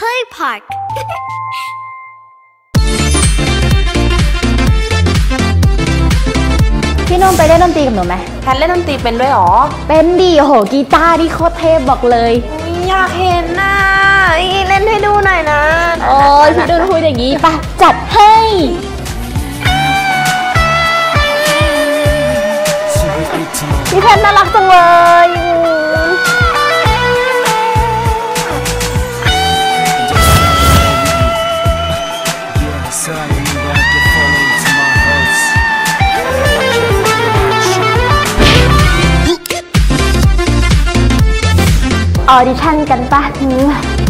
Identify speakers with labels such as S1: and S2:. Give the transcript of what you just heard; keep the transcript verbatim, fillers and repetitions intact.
S1: Play Park
S2: พี่นุ่มไปเล่นดนตรีกับหนูไหม
S3: แพทเล่นดนตรีเป็นด้วยหรอ
S2: เป็นดีโหกีตาร์นี่โคตรเทพบอกเลย
S3: อยากเห็นน่ะเล่นให้ดูหน่อยนะ
S2: โอ้ยพี่นุ่นพูดอย่างนี้ปะจัดให้พี่เพชรน่ารักจังเลยออดิชั่นกันปะ